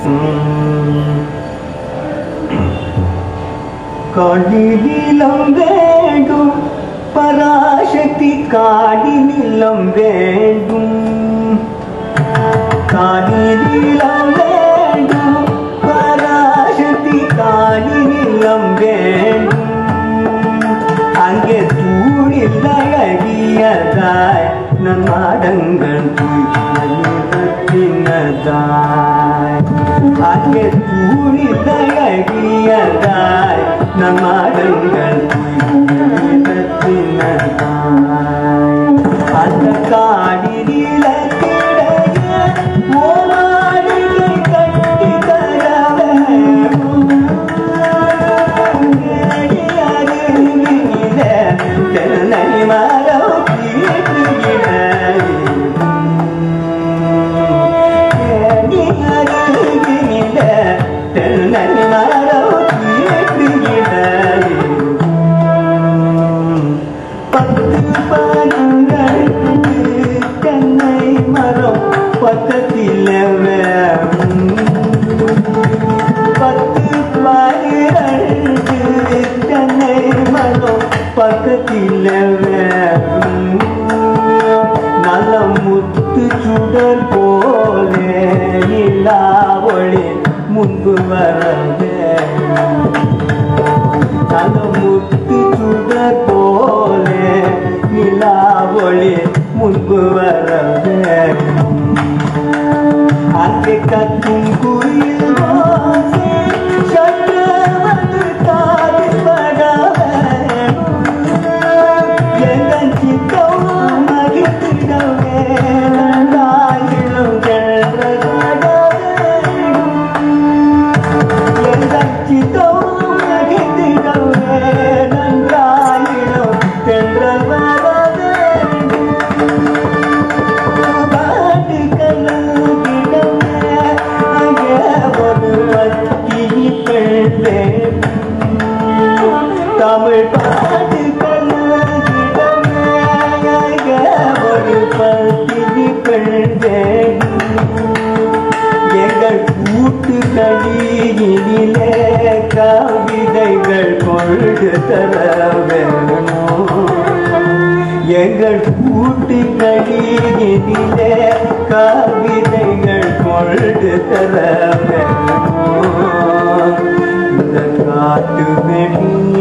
காடினிலம் வேண்டும் பராசக்தி காடினிலம் வேண்டும் காடினிலம் வேண்டும் பராசக்தி காடினிலம் வேண்டும் அங்கே தூணில் அழகியதாய் நம் மாடங்கள் தூய்மையினதாய் அங்கே தூணில் அழகியதாய் நம் மாடங்கள் தூய்மையினதாய் அந்த காடினில கிடைய ஓமாளிகை கட்டி தரவே தென்னை மரம் தென்னை மரம் பத்து பாடுங்கள் தென்னை மரம் பக்கத்தில் பத்து பாடுகள் தென்னை மரம் பக்கத்தில் நல்ல முத்து சுடர் போலே நிலா ஒளி முன்பு வரவே நல்ல முத்து சுடர் போலே நிலா ஒளி முன்பு வரவே அங்கே கத்தும் குயில் சற்றவது காதில் படவே எங்கள் சித்தம் மகிழ்ந்திடவே நன்றாயிலும் சென்றதடவே எங்கள் சித்தம் மகிழ்ந்திடவே நன்றாயிலும் சென்றதடவே பாட்டு கலங்கிடவே அங்கே ஒரு வத்தி பெண்ணே தமிழ் பாட்டு எங்கள் கூட்டுகளிலே கவிதைகள் கொண்டு தர வேணும் எங்கள் கூட்டுகளிலே கவிதைகள் கொண்டு தர வேணும் இந்த காட்டு வெளி